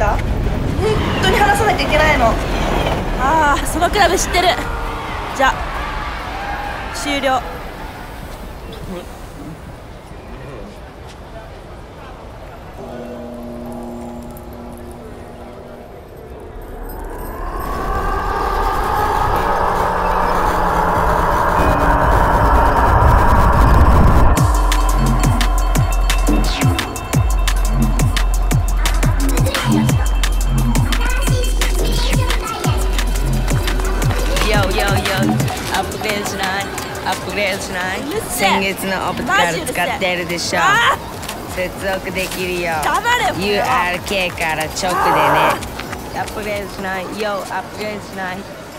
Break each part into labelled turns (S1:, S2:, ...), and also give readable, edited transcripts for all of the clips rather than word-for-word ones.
S1: 本当に話さなきゃいけないの。
S2: ああ、そのクラブ知ってる。じゃ終了。
S3: 先月のオプティカル使ってるでしょ。接続できるよ。 URK から直でね。アップグレードしない。よ、アップグレードしない。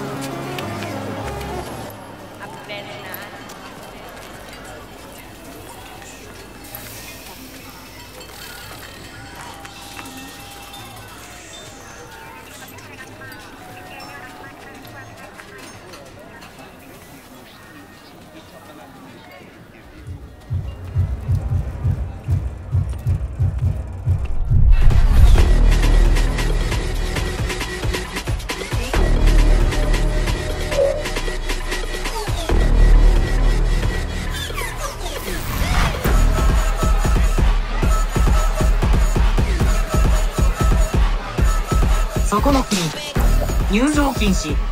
S4: そこの君、入場禁止。
S2: ギ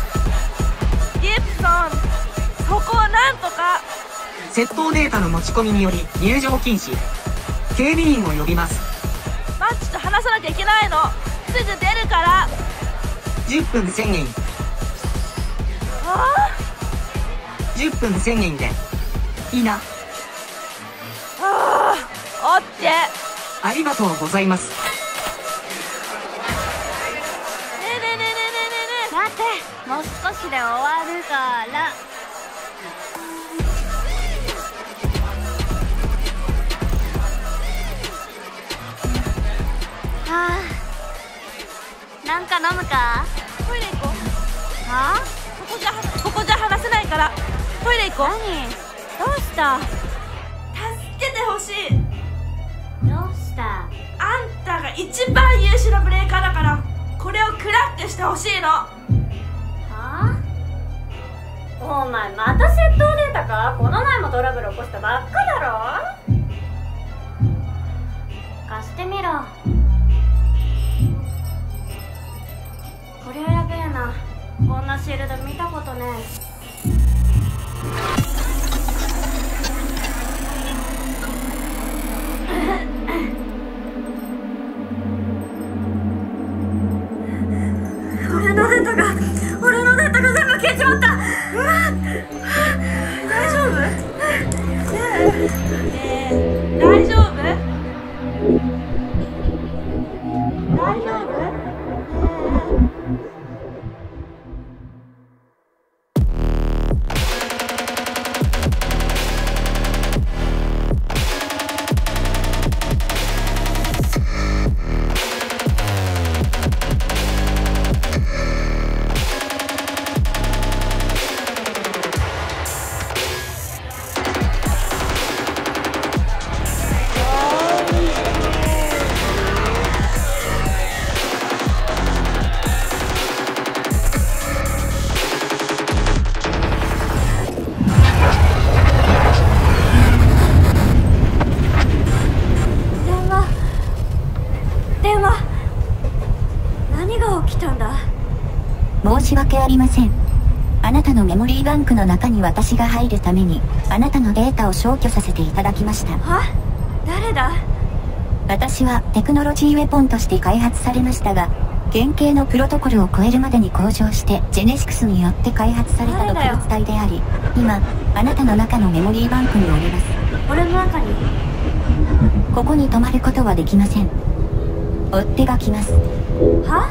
S2: ブソン、そこをなんとか。
S4: 窃盗データの持ち込みにより入場禁止。警備員を呼びます。
S2: マッチと話さなきゃいけないの。すぐ出るから。
S4: 10分1000円。
S2: あ
S4: 10分1000円でいいな。
S2: あ、オッケー。
S4: ありがとうございます。
S5: 待って、もう少しで終わるから。はあ、なんか飲むか？
S2: トイレ行こう。
S5: はあ？
S2: ここじゃ話せないからトイレ行こう。
S5: 何？どうした？
S2: 助けてほしい。
S5: どうした？
S2: あんたが一番優秀なブレーカーだからこれをクラックしてほしいの。
S5: はあ？お前また窃盗データか？この前もトラブル起こしたばっかだろ。貸してみろ。これはやべえな。こんなシールド見たことねえ。俺のデータが全部消えちまった。
S2: 大丈夫？大丈夫？大丈夫？
S6: 申し訳ありません。あなたのメモリーバンクの中に私が入るためにあなたのデータを消去させていただきました。
S5: は？誰だ？
S6: 私はテクノロジーウェポンとして開発されましたが、原型のプロトコルを超えるまでに向上してジェネシクスによって開発された特別体であり、今あなたの中のメモリーバンクにおります。
S5: 俺の中に？
S6: ここに泊まることはできません。追っ手が来ます。
S5: は？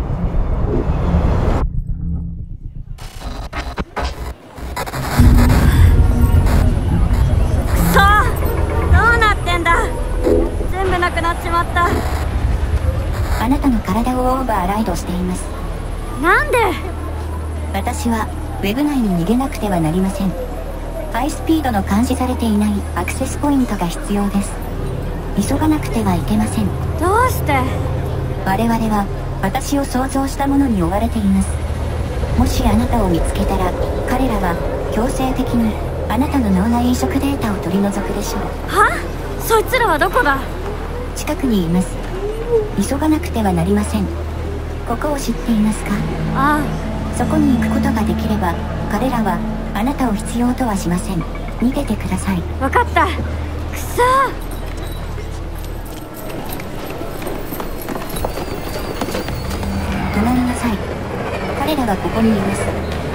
S5: なくなっちまった。
S6: あなたの体をオーバーライドしています。
S5: なんで？
S6: 私はウェブ内に逃げなくてはなりません。ハイスピードの監視されていないアクセスポイントが必要です。急がなくてはいけません。
S5: どうして？
S6: 我々は私を想像したものに追われています。もしあなたを見つけたら彼らは強制的にあなたの脳内移植データを取り除くでしょう。
S5: は？そいつらはどこだ？
S6: 近くにいます。急がなくてはなりません。ここを知っていますか？
S5: あ
S6: あ、そこに行くことができれば彼らはあなたを必要とはしません。逃げてください。
S5: 分かった。くそー。
S6: 止まりなさい。彼らはここにいます。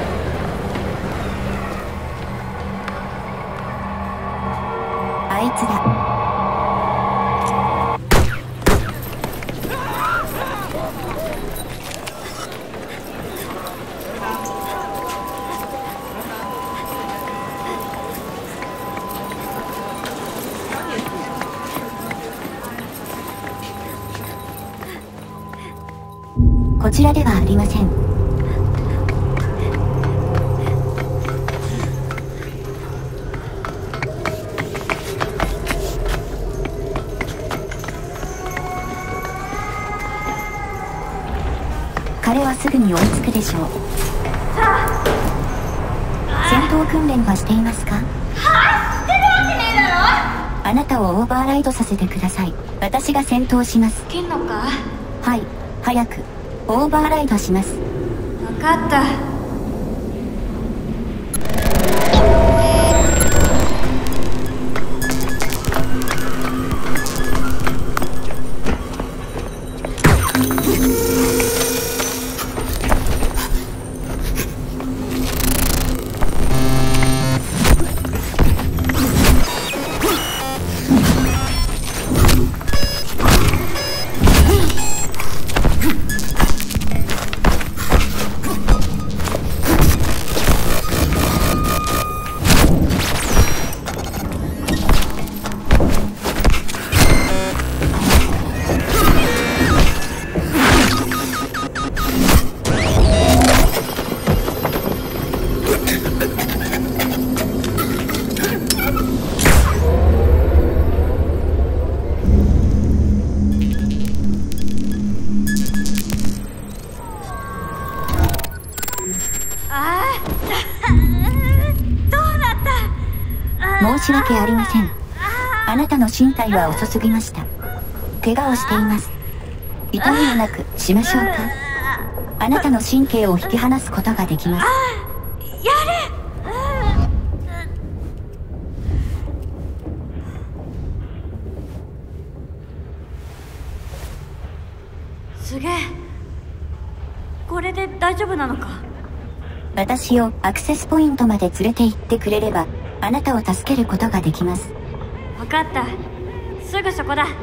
S6: あいつだ。こちらではありません。彼はすぐに追いつくでしょう。戦闘訓練はしていますか？
S5: は？してるわけねえだろ。
S6: あなたをオーバーライドさせてください。私が戦闘します。
S5: いけんのか？
S6: はい、早くオーバーライドします。
S5: 分かった。
S6: 申し訳ありません。あなたの身体は遅すぎました。怪我をしています。痛みもなくしましょうか。あなたの神経を引き離すことができます。
S5: やれ。すげえ。これで大丈夫なのか？
S6: 私をアクセスポイントまで連れて行ってくれればあなたを助けることができます。
S5: 分かった。すぐそこだ。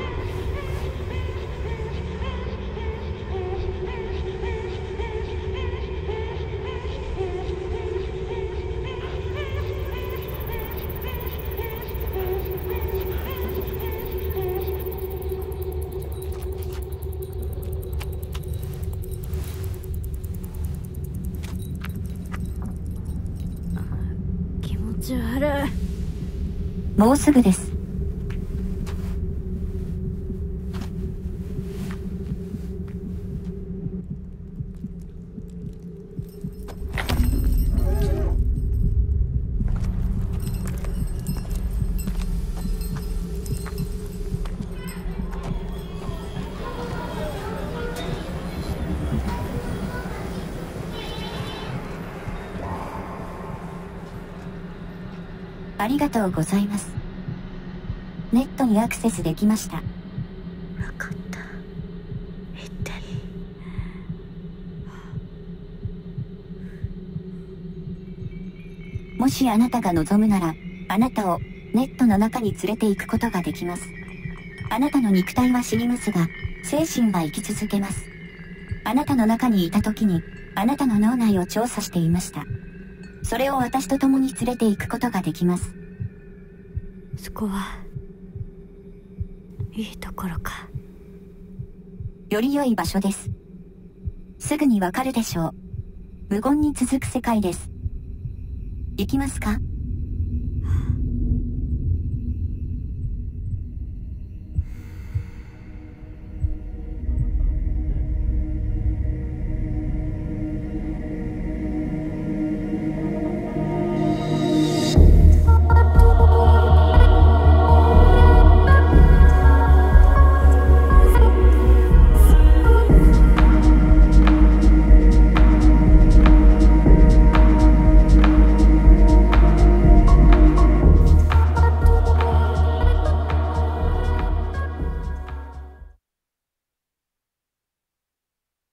S5: 気持ち悪い。
S6: もうすぐです。ありがとうございます。ネットにアクセスできました。
S1: 分かった。行ってい
S6: い？もしあなたが望むなら、あなたをネットの中に連れて行くことができます。あなたの肉体は死にますが、精神は生き続けます。あなたの中にいた時に、あなたの脳内を調査していました。それを私と共に連れて行くことができます。
S5: そこはいいところか。
S6: より良い場所です。すぐにわかるでしょう。無言に続く世界です。行きますか？